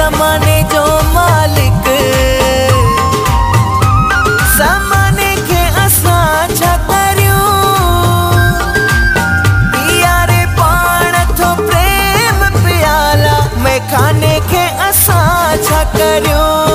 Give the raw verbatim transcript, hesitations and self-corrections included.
ज़माने जो मालिक, ज़माने के असां छा करियूं, यारे पाण थो प्रेम प्याला, मैं खाने के असां छा करियूं।